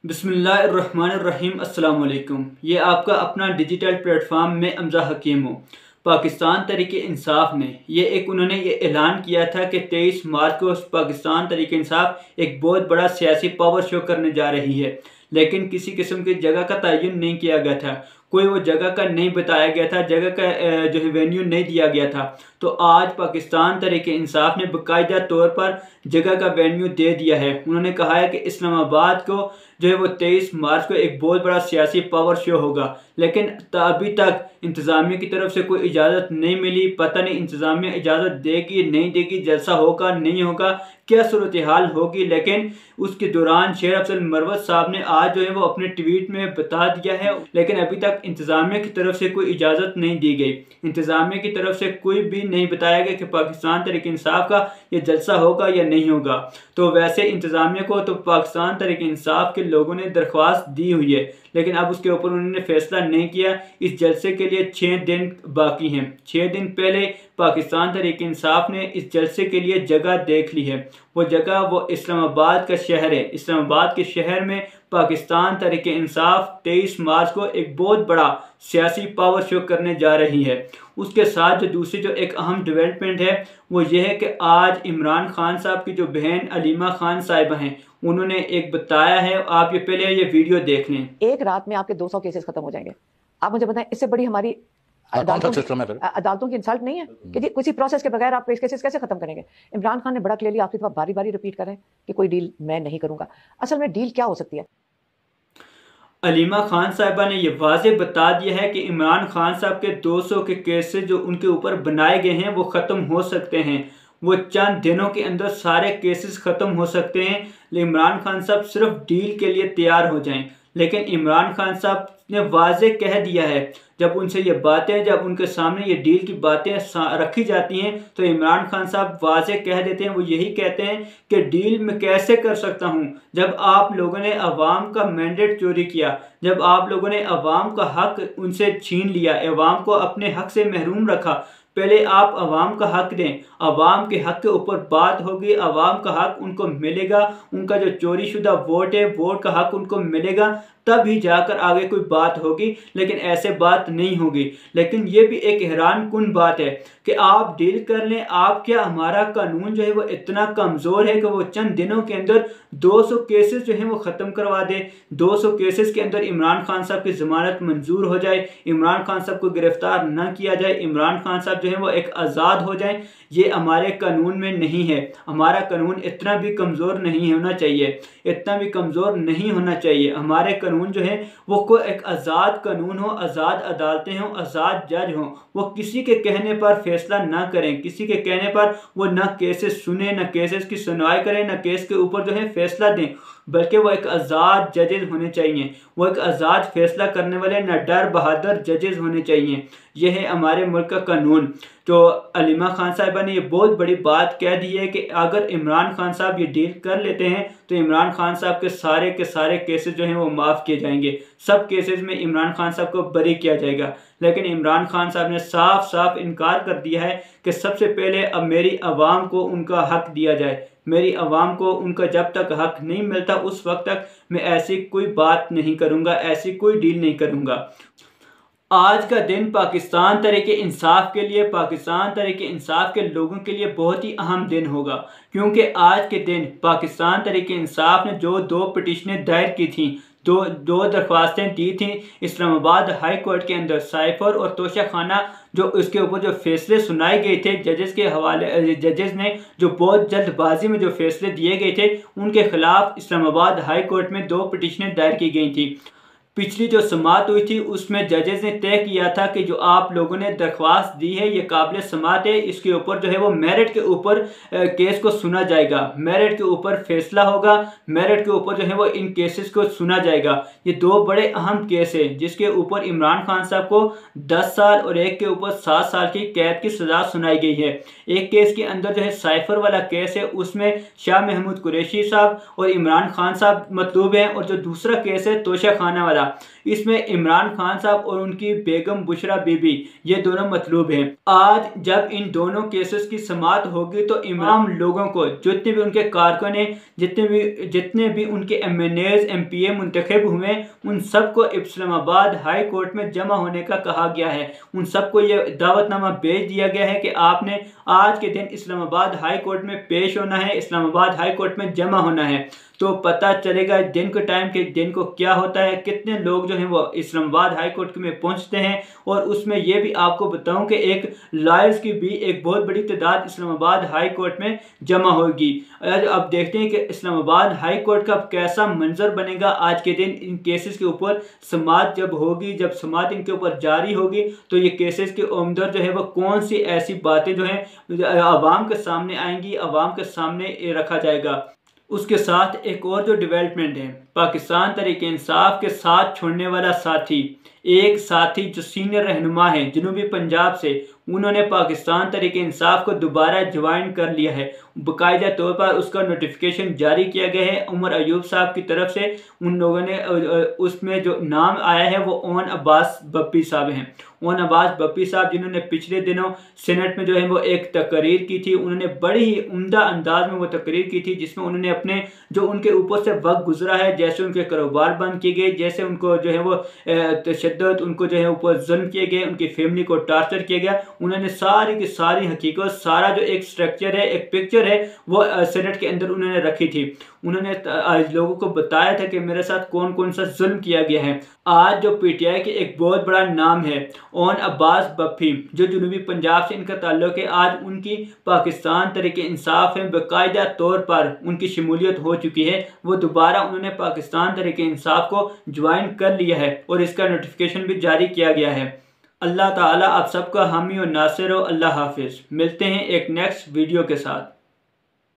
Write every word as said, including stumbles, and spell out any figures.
بسم اللہ الرحمن الرحیم۔ السلام علیکم۔ یہ آپ کا اپنا ڈیجیٹل پلیٹ فارم میں امزا حکیم ہوں۔ پاکستان تحریک انصاف نے یہ ایک انہوں نے یہ اعلان کیا تھا کہ تیئیس مارچ کو پاکستان تحریک انصاف ایک بہت بڑا سیاسی پاور شو کرنے جا رہی ہے، لیکن کسی قسم کی جگہ کا تعین نہیں کیا گیا تھا، کوئی وہ جگہ کا نہیں بتایا گیا تھا، جگہ کا جو ہے وینیو نہیں دیا گیا تھا۔ تو آج پاکستان تحریک انصاف نے باقاعدہ طور پر جگہ کا وینیو دے دیا ہے۔ انہوں نے کہا ہے کہ اسلام آباد کو جو ہے وہ تیئیس مارچ کو ایک بہت بڑا سیاسی پاور شو ہوگا، لیکن ابھی تک انتظامیہ کی طرف سے کوئی اجازت نہیں ملی۔ پتہ نہیں انتظامیہ اجازت دے گی نہیں دے گی، جلسہ ہوگا نہیں ہوگا، کیا صورتحال ہوگی، لیکن اس کے دوران شیر افضل مروت صاحب نے آج جو ہے وہ اپنے ٹویٹ میں بتا دیا ہے، لیکن ابھی تک انتظامیہ کی طرف سے کوئی اجازت نہیں دی گئی۔ انتظامیہ کی طرف سے کوئی بھی نہیں بتایا گیا کہ پاکستان تحریک انصاف کا یہ جلسہ ہوگا یا نہیں ہوگا۔ تو ویسے انتظامیہ کو تو پاکستان تحریک انصاف کے لوگوں نے درخواست دی ہوئی ہے، لیکن اب اس کے اوپر انہوں نے فیصلہ نہیں کیا۔ اس جلسے کے لیے چھ دن باقی ہیں۔ چھ دن پہلے پاکستان تحریک انصاف نے اس جلسے کے لیے جگہ دیکھ لی ہے۔ وہ جگہ وہ اسلام آباد کا شہر ہے۔ اسلام آباد کے شہر میں پاکستان تحریک انصاف تیئیس مارچ کو ایک بہت بڑا سیاسی پاور شو کرنے جا رہی ہے۔ اس کے ساتھ جو دوسری جو ایک اہم ڈیولپمنٹ ہے وہ یہ ہے کہ آج عمران خان صاحب کی جو بہن علیمہ خان صاحبہ ہیں، انہوں نے ایک بتایا ہے، آپ یہ پہلے یہ ویڈیو دیکھ لیں۔ ایک رات میں آپ کے دو سو کیسز ختم ہو جائیں گے۔ آپ مجھے بتائیں اس سے بڑی ہماری عدالتوں کی انسلٹ نہیں ہے کہ جی کسی پروسیس کے بغیر آپ کیسز کیسے ختم کریں گے؟ عمران خان نے بڑا کلیئرلی آپ کی طرف باری باری ریپیٹ کریں کہ کوئی ڈیل میں نہیں کروں گا۔ اصل میں ڈیل کیا ہو سکتی ہے؟ علیمہ خان صاحبہ نے یہ واضح بتا دیا ہے کہ عمران خان صاحب کے دو سو کے کیسز جو ان کے اوپر بنائے گئے ہیں وہ ختم ہو سکتے ہیں، وہ چند دنوں کے اندر سارے کیسز ختم ہو سکتے ہیں۔ عمران خان صاحب صرف ڈیل کے لیے تیار ہو جائیں، لیکن عمران خان صاحب نے واضح کہہ دیا ہے، جب ان سے یہ باتیں جب ان کے سامنے یہ ڈیل کی باتیں رکھی جاتی ہیں تو عمران خان صاحب واضح کہہ دیتے ہیں، وہ یہی کہتے ہیں کہ ڈیل میں کیسے کر سکتا ہوں جب آپ لوگوں نے عوام کا مینڈیٹ چوری کیا، جب آپ لوگوں نے عوام کا حق ان سے چھین لیا، عوام کو اپنے حق سے محروم رکھا۔ پہلے آپ عوام کا حق دیں، عوام کے حق کے اوپر بات ہوگی، عوام کا حق ان کو ملے گا، ان کا جو چوری شدہ ووٹ ہے ووٹ کا حق ان کو ملے گا، تب ہی جا کر آگے کوئی بات ہوگی، لیکن ایسے بات نہیں ہوگی۔ لیکن یہ بھی ایک حیران کن بات ہے کہ آپ ڈیل کر لیں، آپ کیا ہمارا قانون جو ہے وہ اتنا کمزور ہے کہ وہ چند دنوں کے اندر دو سو کیسز جو ہیں وہ ختم کروا دے، دو سو کیسز کے اندر عمران خان صاحب کی ضمانت منظور ہو جائے، عمران خان صاحب کو گرفتار نہ کیا جائے، عمران خان صاحب جو ہے وہ ایک آزاد ہو جائیں؟ یہ ہمارے قانون میں نہیں ہے۔ ہمارا قانون اتنا بھی کمزور نہیں ہونا چاہیے، اتنا بھی کمزور نہیں ہونا چاہیے۔ ہمارے قانون جو ہے وہ کوئی ایک آزاد قانون ہو، آزاد عدالتیں ہوں، آزاد جج ہوں، وہ کسی کے کہنے پر فیصلہ نہ کریں، کسی کے کہنے پر وہ نہ کیسز سنیں، نہ کیسز کی سنوائی کریں، نہ کیس کے اوپر جو ہے فیصلہ دیں، بلکہ وہ ایک آزاد ججز ہونے چاہیے، وہ ایک آزاد فیصلہ کرنے والے نہ ڈر بہادر ججز ہونے چاہیے۔ یہ ہے ہمارے ملک کا قانون۔ تو علیمہ خان صاحبہ نے یہ بہت بڑی بات کہہ دی ہے کہ اگر عمران خان صاحب یہ ڈیل کر لیتے ہیں تو عمران خان صاحب کے سارے کے سارے کیسز جو ہیں وہ معاف کیے جائیں گے، سب کیسز میں عمران خان صاحب کو بری کیا جائے گا۔ لیکن عمران خان صاحب نے صاف صاف انکار کر دیا ہے کہ سب سے پہلے اب میری عوام کو ان کا حق دیا جائے، میری عوام کو ان کا جب تک حق نہیں ملتا اس وقت تک میں ایسی کوئی بات نہیں کروں گا، ایسی کوئی ڈیل نہیں کروں گا۔ آج کا دن پاکستان تحریک انصاف کے لیے، پاکستان تحریک انصاف کے لوگوں کے لیے بہت ہی اہم دن ہوگا، کیونکہ آج کے دن پاکستان تحریک انصاف نے جو دو پٹیشنیں دائر کی تھیں، دو دو درخواستیں دی تھیں اسلام آباد ہائی کورٹ کے اندر، سائفر اور توشہ خانہ، جو اس کے اوپر جو فیصلے سنائے گئے تھے ججز کے حوالے، ججز نے جو بہت جلد بازی میں جو فیصلے دیے گئے تھے ان کے خلاف اسلام آباد ہائی کورٹ میں دو پٹیشنیں دائر کی گئی تھیں۔ پچھلی جو سماعت ہوئی تھی اس میں ججز نے طے کیا تھا کہ جو آپ لوگوں نے درخواست دی ہے یہ قابل سماعت ہے، اس کے اوپر جو ہے وہ میرٹ کے اوپر کیس کو سنا جائے گا، میرٹ کے اوپر فیصلہ ہوگا، میرٹ کے اوپر جو ہے وہ ان کیسز کو سنا جائے گا۔ یہ دو بڑے اہم کیس ہیں جس کے اوپر عمران خان صاحب کو دس سال اور ایک کے اوپر سات سال کی قید کی سزا سنائی گئی ہے۔ ایک کیس کے اندر جو ہے سائفر والا کیس ہے، اس میں شاہ محمود قریشی صاحب اور عمران خان صاحب مطلوب ہیں، اور جو دوسرا کیس ہے توشہ خانہ والا، اس میں عمران خان صاحب اور ان کی بیگم بشرا بی بی یہ دونوں مطلوب ہیں۔ آج جب ان دونوں کیسز کی سماعت ہوگی تو عام لوگوں کو، جتنے بھی ان کے کارکن ہیں، جتنے بھی جتنے بھی ان کے M N As M P A منتخب ہوئے، ان سب کو اسلام آباد ہائی کورٹ میں جمع ہونے کا کہا گیا ہے۔ ان سب کو یہ دعوت نامہ بھیج دیا گیا ہے کہ آپ نے آج کے دن اسلام آباد ہائی کورٹ میں پیش ہونا ہے، اسلام آباد ہائی کورٹ میں جمع ہونا ہے۔ تو پتہ چلے گا دن کے ٹائم کے دن کو کیا ہوتا ہے، کتنے لوگ جو ہیں وہ اسلام آباد ہائی کورٹ میں پہنچتے ہیں۔ اور اس میں یہ بھی آپ کو بتاؤں کہ ایک لائرز کی بھی ایک بہت بڑی تعداد اسلام آباد ہائی کورٹ میں جمع ہوگی۔ اب دیکھتے ہیں کہ اسلام آباد ہائی کورٹ کا کیسا منظر بنے گا آج کے دن ان کیسز کے اوپر سماعت جب ہوگی، جب سماعت ان کے اوپر جاری ہوگی تو یہ کیسز کے اندر جو ہے وہ کون سی ایسی باتیں جو ہیں عوام کے سامنے آئیں گی، عوام کے سامنے رکھا جائے گا۔ اس کے ساتھ ایک اور جو ڈیولپمنٹ ہے، پاکستان تحریک انصاف کے ساتھ چھوڑنے والا ساتھی، ایک ساتھی جو سینئر رہنما ہے جنوبی پنجاب سے، انہوں نے پاکستان تحریک انصاف کو دوبارہ جوائن کر لیا ہے۔ باقاعدہ طور پر اس کا نوٹیفیکیشن جاری کیا گیا ہے عمر ایوب صاحب کی طرف سے۔ ان لوگوں نے اس میں جو نام آیا ہے وہ اون عباس بپی صاحب ہیں۔ اون عباس بپی صاحب جنہوں نے پچھلے دنوں سینٹ میں جو ہے وہ ایک تقریر کی تھی، انہوں نے بڑی ہی عمدہ انداز میں وہ تقریر کی تھی جس میں انہوں نے اپنے جو ان کے اوپر سے وقت گزرا ہے، جیسے ان کے کاروبار بند کیے گئے، جیسے ان کو جو ہے وہ تشدد، ان کو جو ہے اوپر ظلم کیے گئے، ان کی فیملی کو ٹارچر کیا گیا، انہوں نے ساری کی ساری حقیقت، سارا جو ایک سٹرکچر ہے، ایک پکچر ہے، وہ سینٹ کے اندر انہوں نے رکھی تھی۔ انہوں نے لوگوں کو بتایا تھا کہ میرے ساتھ کون کون سا ظلم کیا گیا ہے۔ آج جو پی ٹی آئی کے ایک بہت بڑا نام ہے اون عباس بپی، جو جنوبی پنجاب سے ان کا تعلق ہے، آج ان کی پاکستان تحریک انصاف میں باقاعدہ طور پر ان کی شمولیت ہو چکی ہے۔ وہ دوبارہ انہوں نے پاکستان تحریک انصاف کو جوائن کر لیا ہے اور اس کا نوٹیفیکیشن بھی جاری کیا گیا ہے۔ اللہ تعالیٰ آپ سب کا حامی و ناصر ہو۔ اللہ حافظ۔ ملتے ہیں ایک نیکسٹ ویڈیو کے ساتھ۔